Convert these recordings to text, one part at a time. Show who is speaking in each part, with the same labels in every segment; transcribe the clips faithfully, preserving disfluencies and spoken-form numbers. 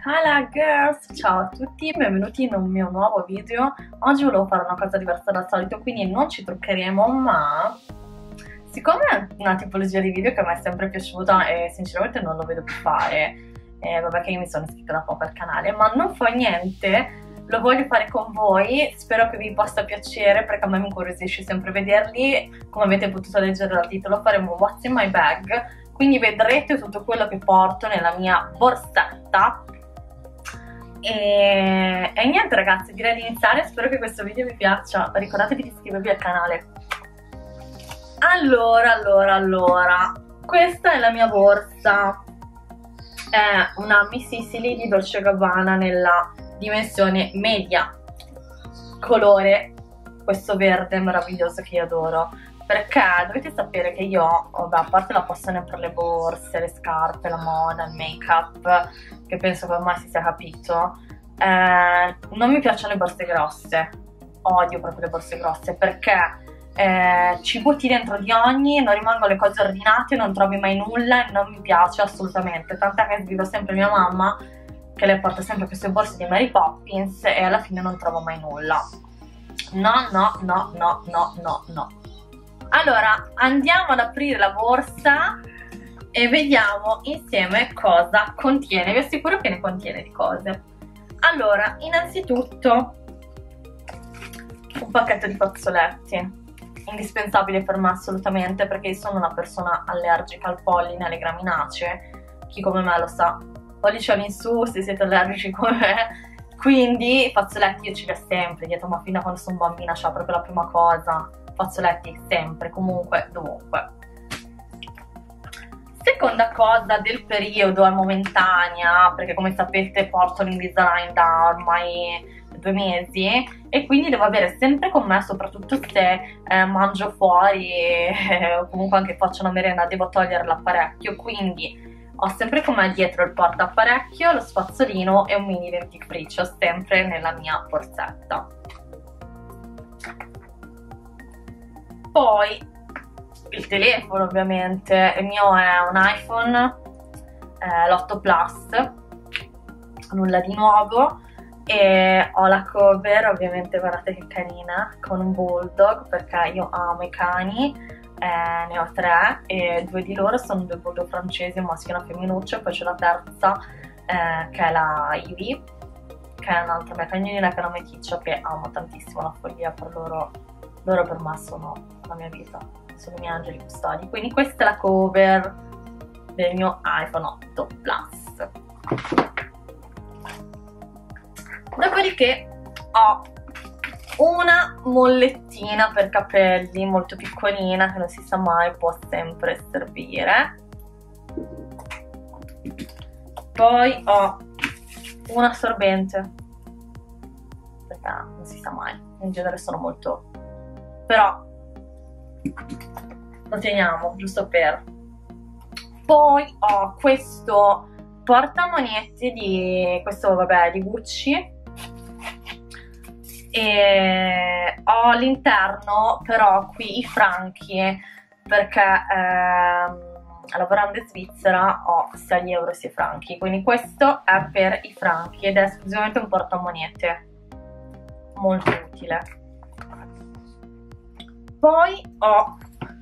Speaker 1: Hola girls, ciao a tutti, benvenuti in un mio nuovo video. Oggi volevo fare una cosa diversa dal solito, quindi non ci truccheremo, ma siccome è una tipologia di video che a me è sempre piaciuta e sinceramente non lo vedo più fare, eh, vabbè che io mi sono iscritta da poco al canale, ma non fa niente, lo voglio fare con voi, spero che vi possa piacere perché a me mi incuriosisce sempre vederli. Come avete potuto leggere dal titolo, faremo What's in my bag, quindi vedrete tutto quello che porto nella mia borsetta. E, e niente ragazzi, direi di iniziare, spero che questo video vi piaccia, ricordatevi di iscrivervi al canale. Allora, allora, allora, questa è la mia borsa, è una Miss Sicily di Dolce and Gabbana nella dimensione media, colore questo verde meraviglioso che io adoro, perché dovete sapere che io, vabbè, a parte la passione per le borse, le scarpe, la moda, il make up, che penso che ormai si sia capito, eh, non mi piacciono le borse grosse, odio proprio le borse grosse perché eh, ci butti dentro di ogni, non rimangono le cose ordinate, non trovi mai nulla e non mi piace assolutamente, tant'è che sgrido sempre mia mamma che lei porta sempre queste borse di Mary Poppins e alla fine non trovo mai nulla. No, no, no, no, no, no, no. Allora, andiamo ad aprire la borsa e vediamo insieme cosa contiene. Vi assicuro che ne contiene di cose. Allora, innanzitutto un pacchetto di fazzoletti, indispensabile per me assolutamente perché io sono una persona allergica al polline, alle graminacee, chi come me lo sa, pollice in su se siete allergici come me, quindi i fazzoletti io ce li ho sempre dietro, ma fino a quando sono bambina c'è proprio la prima cosa, fazzoletti sempre, comunque, dovunque. Seconda cosa del periodo, è momentanea, perché come sapete porto l'Invisalign da ormai due mesi e quindi devo avere sempre con me, soprattutto se eh, mangio fuori eh, o comunque anche faccio una merenda, devo togliere l'apparecchio, quindi ho sempre con me dietro il portaapparecchio, lo spazzolino e un mini dentifricio, sempre nella mia borsetta. Poi il telefono, ovviamente, il mio è un iPhone, eh, l'otto Plus, nulla di nuovo, e ho la cover, ovviamente guardate che carina, con un bulldog perché io amo i cani, eh, ne ho tre e due di loro sono due bulldog francesi, un maschio e una femminuccia, e poi c'è la terza eh, che è la Ivy, che è un'altra mia cagnolina che è una meticcia che amo tantissimo, la follia per loro, loro per me sono la mia vita, sono i miei angeli custodi. Quindi questa è la cover del mio iPhone otto Plus. Dopodiché ho una mollettina per capelli molto piccolina che non si sa mai, può sempre servire. Poi ho un assorbente perché non si sa mai, in genere sono molto, però lo teniamo giusto per. Poi ho questo portamonete di questo, vabbè, di Gucci, e ho all'interno però qui i franchi perché ehm, lavorando in Svizzera ho sia gli euro sia i franchi, quindi questo è per i franchi ed è esclusivamente un portamonete molto utile. Poi ho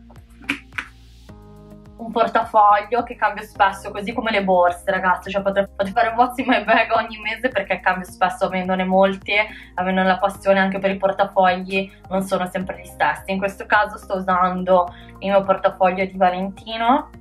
Speaker 1: un portafoglio che cambio spesso, così come le borse ragazzi, cioè potrei, potrei fare un What's in my bag ogni mese perché cambio spesso, avendone molti, avendo la passione anche per i portafogli, non sono sempre gli stessi. In questo caso sto usando il mio portafoglio di Valentino,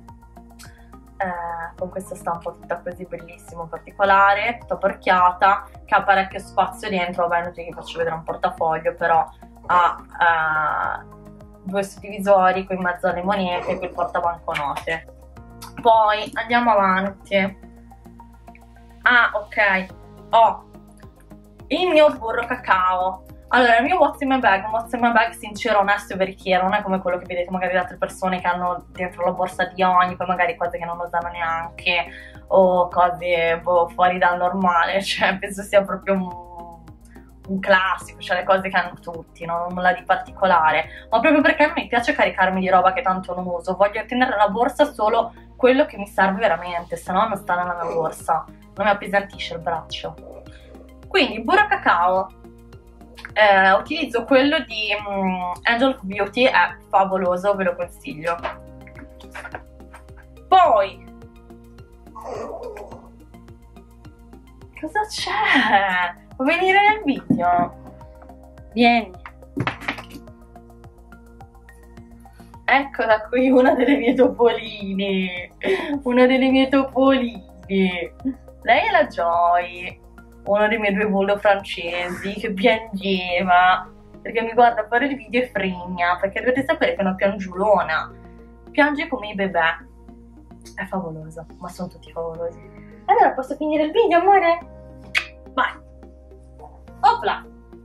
Speaker 1: eh, con questa stampa tutta così bellissima, particolare, tutta porchiata, che ha parecchio spazio dentro. Vabbè, non è che vi faccio vedere un portafoglio, però ha eh, due suddivisori qui in mezzo alle monete e qui il portabanconote. Poi andiamo avanti. Ah, ok, ho il mio burro cacao. Allora, il mio What's in my bag, un What's in my bag sincero, onesto e veritiero, non è come quello che vedete magari da altre persone che hanno dentro la borsa di ogni, poi magari cose che non usano neanche o cose boh, fuori dal normale, cioè penso sia proprio un un classico, cioè le cose che hanno tutti, no? Nulla di particolare, ma proprio perché mi piace caricarmi di roba che tanto non uso, voglio tenere nella borsa solo quello che mi serve veramente, se no non sta nella mia borsa. non mi appesantisce il braccio. Quindi burro cacao, eh, utilizzo quello di um, Angel of Beauty, è favoloso, ve lo consiglio. Poi cosa c'è? Vuoi venire nel video? Vieni. Eccola qui, una delle mie topoline, una delle mie topoline. Lei è la Joy, uno dei miei due bullo francesi che piangeva perché mi guarda fare il video e fregna, perché dovete sapere che è una piangiulona, piange come i bebè. È favolosa, ma sono tutti favolosi. Allora posso finire il video, amore? Vai. Opla.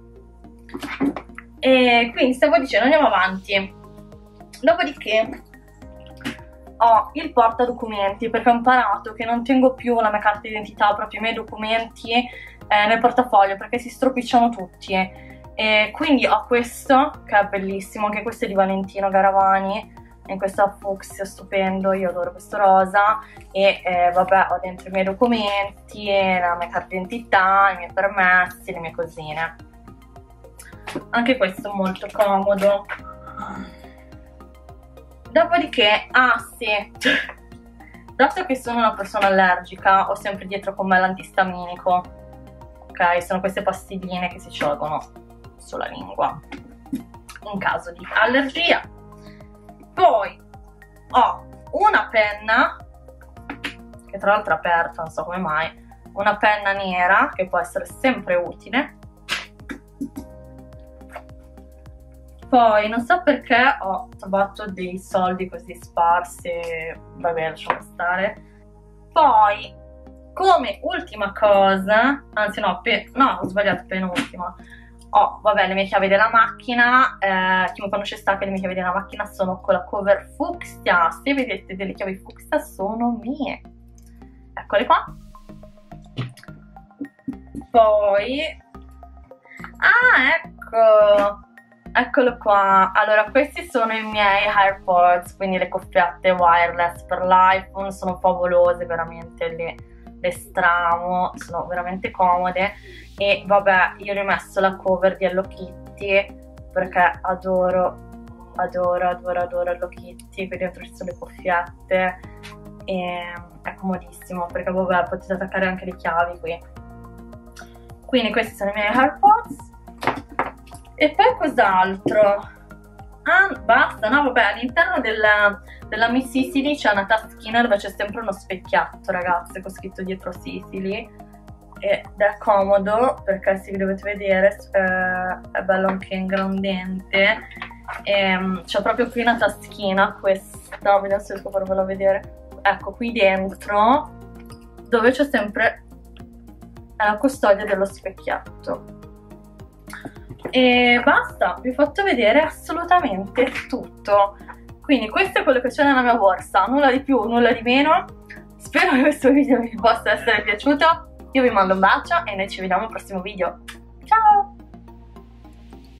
Speaker 1: E quindi stavo dicendo, andiamo avanti. Dopodiché ho il portadocumenti, perché ho imparato che non tengo più la mia carta d'identità, proprio i miei documenti eh, nel portafoglio, perché si stropicciano tutti. E quindi ho questo, che è bellissimo, anche questo è di Valentino Garavani, in questo fucsia stupendo, io adoro questo rosa. E eh, vabbè, ho dentro i miei documenti, la mia carta d'identità, i miei permessi, le mie cosine. Anche questo molto comodo. Dopodiché, ah sì, dato che sono una persona allergica, ho sempre dietro con me l'antistaminico. Ok, sono queste pastigline che si sciolgono sulla lingua in caso di allergia. Poi ho una penna, che tra l'altro è aperta, non so come mai, una penna nera che può essere sempre utile. Poi non so perché ho trovato dei soldi così sparsi, vabbè, lasciamo stare. Poi, come ultima cosa, anzi no, no, ho sbagliato, penultima, ho, vabbè, le mie chiavi della macchina. Eh, chi mi conosce sa che le mie chiavi della macchina sono con la cover fucsia. Se vedete delle chiavi fucsia sono mie. Eccole qua. Poi, ah, ecco, eccolo qua. Allora, questi sono i miei AirPods, quindi le cuffiette wireless per l'iPhone, sono favolose, veramente, le, le stramo, sono veramente comode. E vabbè, io ho rimesso la cover di Hello Kitty perché adoro, adoro, adoro, adoro Hello Kitty. Qui dentro ci sono le cuffiette e è comodissimo perché vabbè, potete attaccare anche le chiavi qui. Quindi questi sono i miei AirPods. E poi cos'altro? Ah, basta, no vabbè, all'interno della, della Miss Sicily c'è una taschina dove c'è sempre uno specchietto, ragazze, con scritto dietro Sicily, ed è comodo perché se vi dovete vedere eh, è bello anche ingrandente. E c'è proprio qui una taschina, questa, vediamo se riesco a farvela vedere, ecco qui dentro, dove c'è sempre la custodia dello specchietto. E basta, vi ho fatto vedere assolutamente tutto. Quindi questo è quello che c'è nella mia borsa, nulla di più, nulla di meno. Spero che questo video vi possa essere piaciuto. Io vi mando un bacio e noi ci vediamo al prossimo video. Ciao!